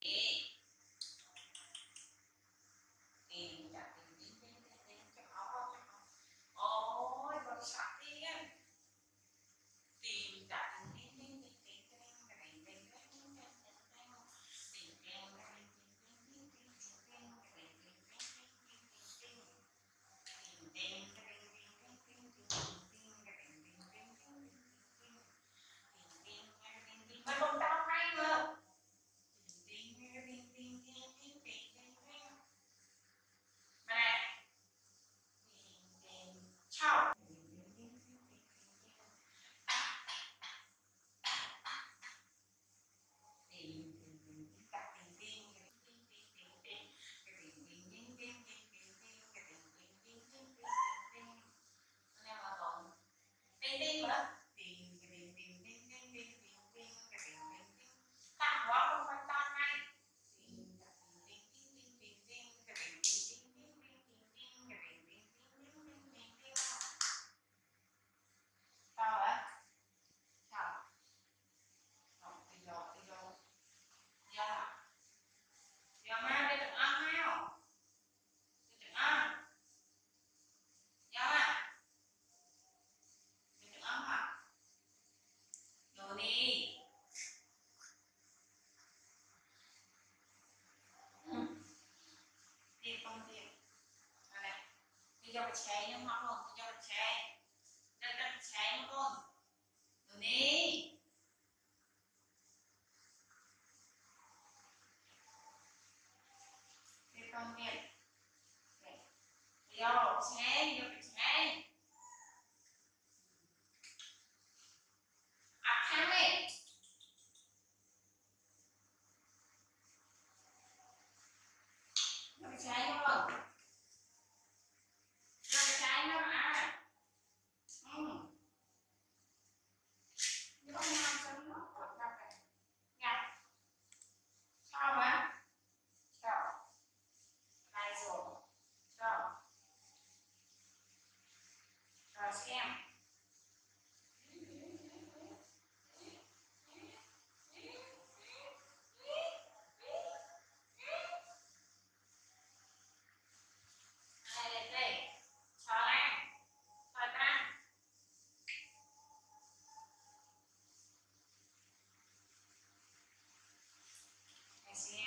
Tìm chặt tìm cho ôi con sạc tiên tìm chặt mà không tao hay mà mà này chào tao quá không phải tao hay tao hả chào đi vô dạ dạ má đi đừng ăn heo đi đừng ăn dạ má đi đừng ăn hả đồ đi đi con đi này đi cho chè nhưng mà không đi cho chè đặt chè mà con đồ đi đi con đi vô chè vô chè ăn đi vô chè không vô chè nó à vô ngon cho nó còn ra cái ngặt sao mà sao này rồi sao rồi xem đây cho anh cho ta này xem